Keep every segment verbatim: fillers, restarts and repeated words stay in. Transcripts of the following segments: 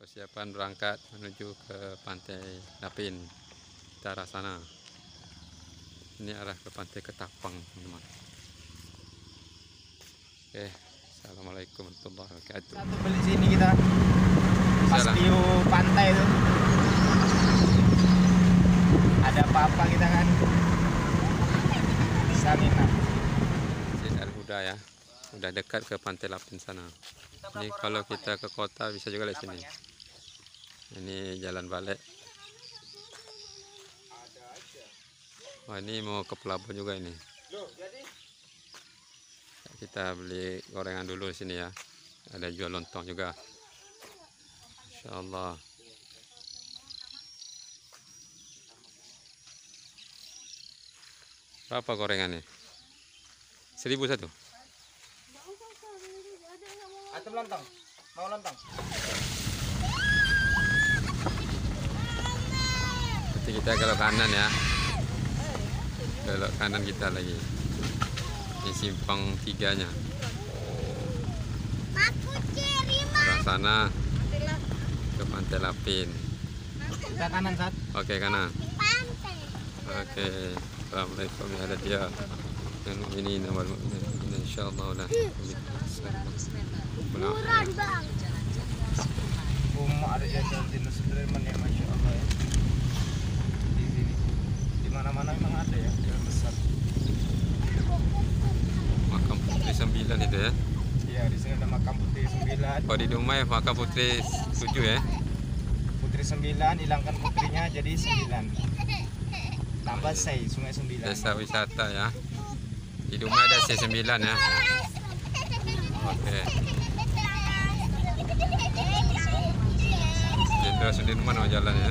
persiapan berangkat menuju ke Pantai Lapin ke arah sana. Ini arah ke Pantai Ketapang, teman-teman. Oke, assalamualaikum warahmatullahi wabarakatuh. Satu beli sini kita pas Salah. view pantai itu ada apa-apa kita kan bisa nginap. Masjid Al-Huda ya, udah dekat ke Pantai Lapin sana. Ini kalau kita ke kota bisa juga lewat sini. Ini jalan balik. Wah, ini mau ke pelabuhan juga ini. Kita beli gorengan dulu di sini ya. Ada jual lontong juga. Insyaallah. Berapa gorengannya? Seribu satu. Atau lontong? Mau lontong? Nanti kita belok kanan ya. Belok kanan kita lagi. Ini simpang tiganya. Arah sana ke Pantai Lapin. Kita kanan saat. Oke, kanan. Oke. Assalamualaikum ya ada dia. Yang ini nama ini insyaallah lah. Murah bang. Rumah ada jajan di Nusantara ya, masya Allah ya. Di sini, di mana-mana memang ada ya, jalan besar. Makam Putri sembilan itu ya. Iya, di sini ada makam Putri sembilan. Oh, di Dumai makam Putri tujuh ya. Putri sembilan, hilangkan putrinya jadi sembilan. Tambah sei, sungai sembilan. Desa wisata ya. Di Dumai ada C sembilan ya. Oke. Jenderal Sudirman mau jalan ya.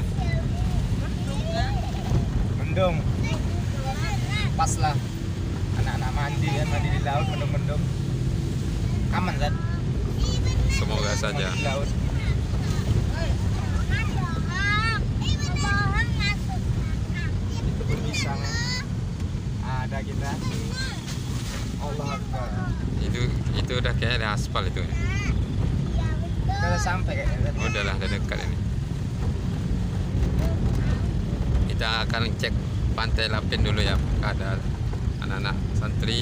Mendung. Pas lah. Anak-anak mandi kan, mandi di laut, mendung-mendung. Aman kan? Semoga saja. Mandi di laut. Itu pun pisang. Ada kita. Allah Akbar. Itu itu udah kayak ada aspal itu. Kita udah sampai kayaknya. Oh, udahlah, udah dekat ini. Kita akan cek Pantai Lapin dulu ya. Ada anak-anak santri.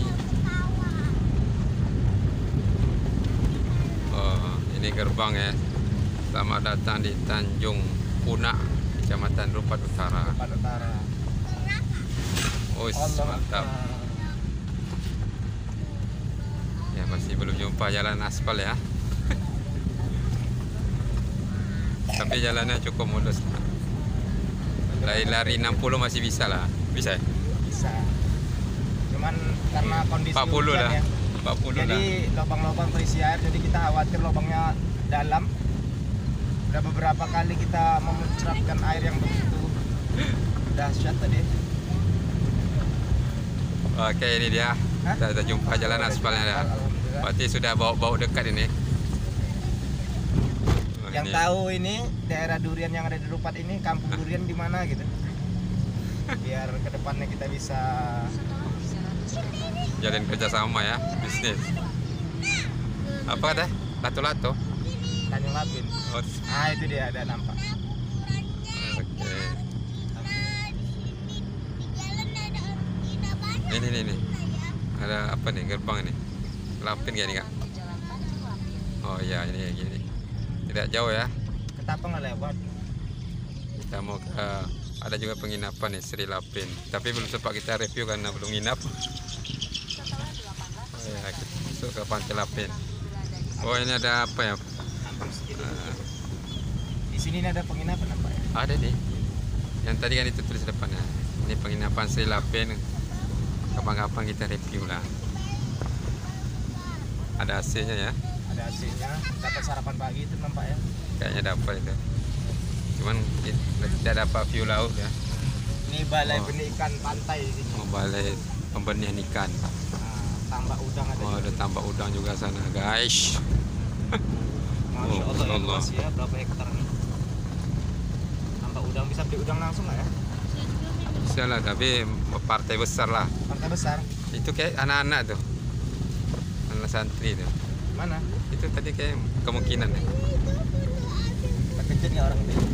Oh, ini gerbang ya. Selamat datang di Tanjung Punak, Kecamatan Rupat Utara. Pada utara. Oh, Allah mantap. Akbar. Ya, masih belum jumpa jalan aspal ya. Tapi jalannya cukup mulus. Lari-lari enam puluh masih bisa lah. Bisa ya? Bisa. Cuman karena kondisi empat puluh hujan lah. ya. empat puluh lah. Jadi lubang-lubang terisi air, jadi kita khawatir lubangnya dalam. Udah beberapa kali kita memuncratkan air yang begitu dahsyat tadi. Oke, ini dia. Hah? Kita sudah jumpa jalan aspalnya ya. Alhamdulillah. Berarti sudah bau-bau dekat ini. Oh, Yang ini. tahu ini daerah durian yang ada di Rupat ini, kampung durian di mana gitu. Biar kedepannya kita bisa Jalin kerjasama ya, bisnis. Apa kata? Lato-lato. Tanjung Lapin. Oh, Ah itu dia ada nampak. oke. Ini nih nih. Ada apa nih gerbang ini? Lapin gak nih kak? Oh iya, ini gini. Tidak jauh ya. Ketapang nggak lewat. Kita mau ke ada juga penginapan nih Sri Lapin. Tapi belum sempat kita review karena belum nginap. Oh ya, kita masuk ke Pantai Lapin. Oh, ini ada apa ya? Ah, Di sini ada penginapan apa ya? ada nih. Yang tadi kan itu tulis depannya. Ini penginapan Sri Lapin. Kapan-kapan kita review lah. Ada A C-nya ya. Ada A C-nya, dapat sarapan pagi itu nampak ya. Kayaknya dapat itu. Cuman tidak dapat view laut ya. Ini balai Oh. benih ikan pantai di sini. Mau balai pembenihan ikan. Nah, tambak udang ada. Oh, juga. ada tambak udang juga sana, guys. Masya Oh, Allah, ya, Allah. luas ya, berapa hektar nih? Tambak udang, bisa beli udang langsung nggak ya? Bisa lah, tapi partai besar lah. Partai besar. Itu kayak anak-anak tuh, anak santri tuh. Mana? Itu tadi kayak kemungkinan ya. Terkejut nggak orang itu?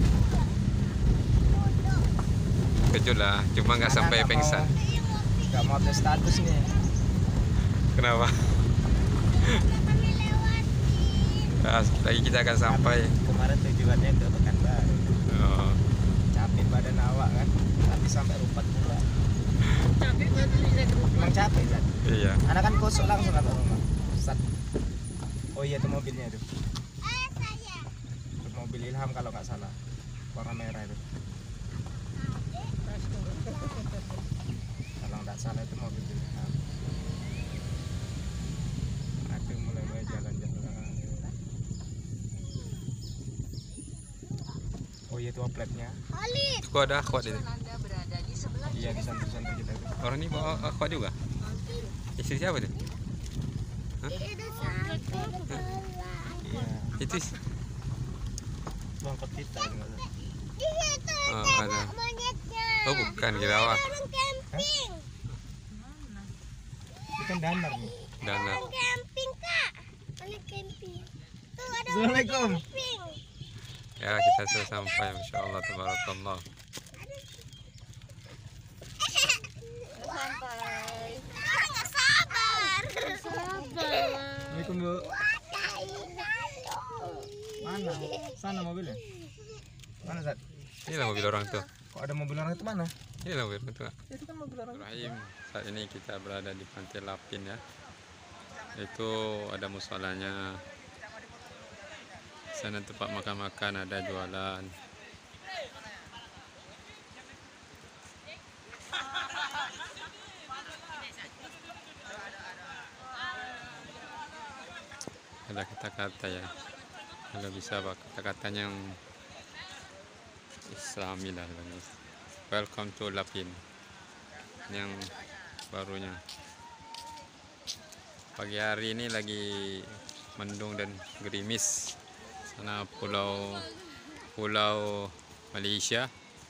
Kejut lah, cuma nggak sampai Nggak pingsan. mau- Nggak mau update status nih. Kenapa? Nah, sedikit lagi kita akan sampai. Kemarin tujuannya ke Pekanbaru. Oh, Capek badan awak kan, tapi sampai Rupat pula. Emang capek kan? iya. Anak kan kosong langsung atau rumah. Sat. Oh iya itu mobilnya itu. Itu mobil Ilham kalau nggak salah. Warna merah itu. Kalau nggak salah itu mobil Ilham. Aduh mulai mulai jalan-jalan. Oh iya itu opletnya. Kok ada akhwat itu? Iya di santai-santai kita tuh. Orang ini bawa akhwat juga? Istri siapa tuh? Iya. Itu is- Bangkot kita ini nggak salah. oh, ada. Oh bukan, kira awak. Itu kan danar nih. Danar. Camping kak, balik camping. Tuh ada Assalamualaikum. camping. Ya kita sudah sampai, masya Allah, tabarakallah. Sampai. Ah, nggak sabar. Sabar. Assalamualaikum Bu. Mana? Sana mobilnya. Mana Zat? Inilah mobil orang tuh. Kok ada mobil orang itu mana? Inilah mobil orang tuh. Itu kan mobil orang. Rahim, saat ini kita berada di Pantai Lapin ya. Itu ada musolanya. Sana tempat makan-makan, ada jualan. Ada kata-kata ya. Kalau bisa pak kata-katanya yang Islami lah. Welcome to Lapin. Yang barunya. Pagi hari ini lagi mendung dan gerimis. Sana pulau pulau Malaysia.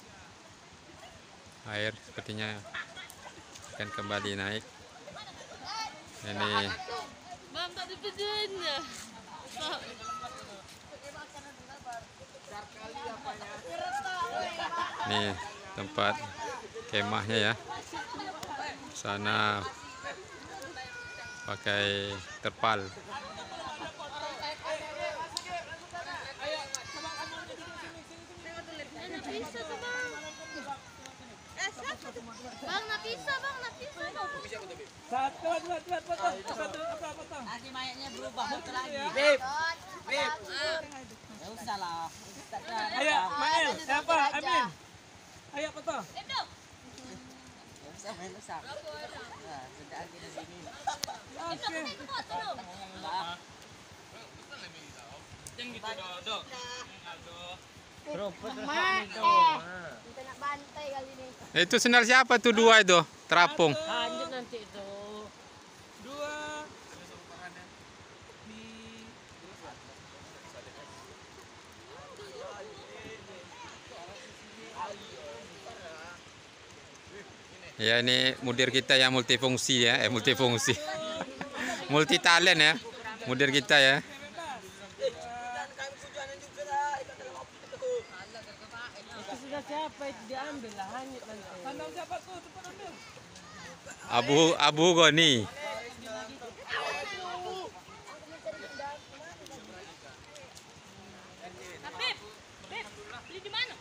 Air sepertinya akan kembali naik. Ini Bang tak ada pedannya. ini tempat kemahnya ya. Sana pakai terpal. Bang, nak pisah bang, nak pisah bang. Satu, dua, dua, potong. Satu, apa, potong. Nanti mayatnya berubah bentuk lagi. Beb, beb. Ya usah lah. Tak ada. Ayo, Mael. Siapa? Amin. Ayo, potong. Ya usah main besar. Nah, sudah lagi di sini. Oke. Maaf. Kita nak bantai kali ni. Itu sendal siapa tuh dua itu? Terapung. Lanjut nanti itu. Dua. Di. Ya ini mudir kita yang multifungsi ya, eh multifungsi. Multi talent ya. Mudir kita ya. Itu sudah siapa itu diambil lah hanyut nanti. Sandal siapa tuh? Cepat ambil. Abu Abu Goni. Beb, beb, beli di mana?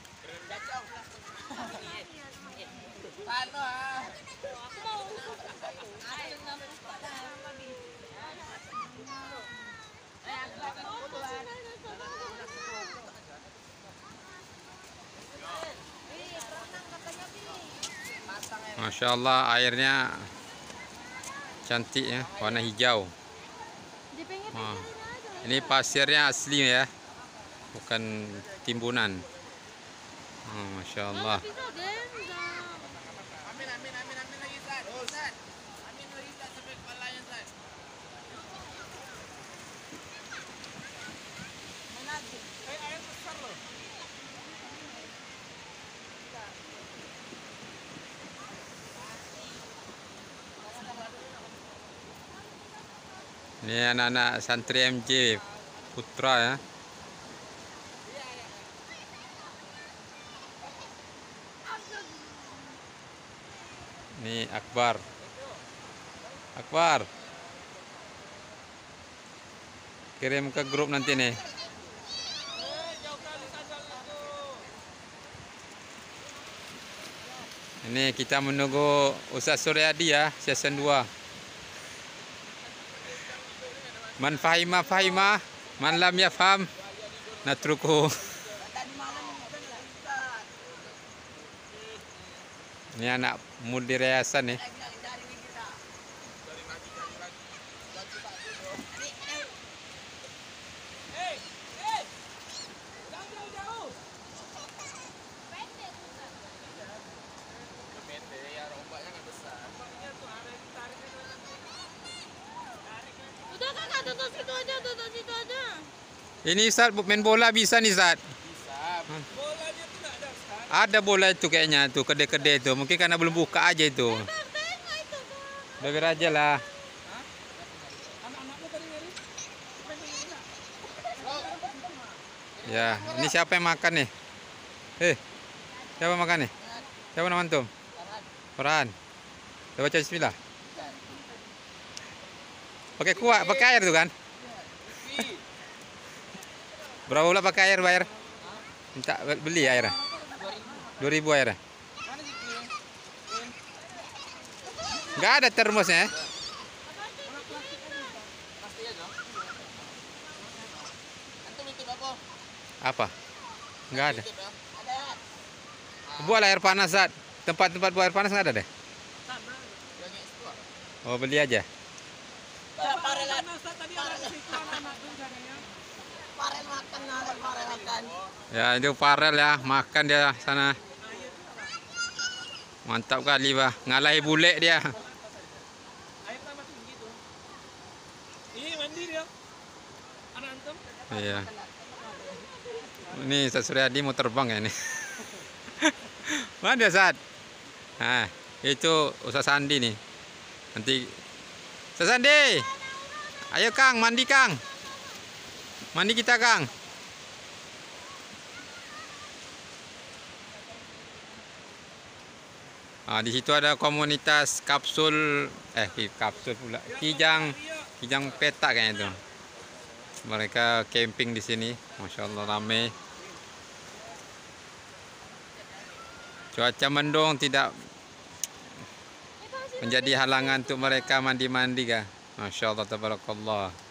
Ano ah? Aku mau. Masya Allah airnya cantik ya, warna hijau. Di pinggir Wah, ini pasirnya asli ya, bukan timbunan. Oh, Masya Allah. pisah genda. Amin, amin, amin, amin lagi Zat. Zat. Amin lagi Zat sampai kepalanya Zat. Eh, air besar loh. Ini anak-anak santri M J Putra ya. Ini Akbar. Akbar. Kirim ke grup nanti nih. Ini kita menunggu Ustaz Suryadi ya, season dua. Man fahima fahima, man lam yafham natruku. Ini anak mudir yayasan nih. Udah kakak, tutup situ aja, tutup situ aja. Ini Ustaz main bola bisa nih Ustaz. Bolanya tuh nggak ada, Ustaz. Ada bola itu kayaknya tuh, kedai-kedai itu. Mungkin karena belum buka aja itu. Bang, tengok itu bang. Udah biar aja lah. Anak-anakmu tadi nyari. Ya, ini siapa yang makan nih? Eh, siapa makan nih? Siapa nama antum? Farhan. Udah baca bismillah? Pakai kuah, pakai air tuh kan? Berapa pula pakai air bayar? Minta beli air. dua ribu air. Enggak ada termosnya. Apa? Enggak ada. Buat air panas, Zat. Tempat-tempat buat air panas enggak ada deh. Oh, beli aja. Ya, itu Farel ya, makan dia sana. Mantap kali, bah. Ngalahi bule dia. Air tambah tinggi tuh. Ini mandi dia. Anak antum. Iya. Ini Ustaz Suryadi mau terbang ya ini. Mana dia, Ustaz? Nah, itu Ustaz Sandi nih. Nanti Ustaz Sandi. Ayo Kang, mandi Kang. Mandi kita Kang. Ah, di situ ada komunitas kapsul eh kapsul pula. Kijang Kijang petak kayaknya itu. Mereka camping di sini. Masya Allah ramai. Cuaca mendung tidak menjadi halangan untuk mereka mandi-mandi kah. Masya Allah tabarakallah.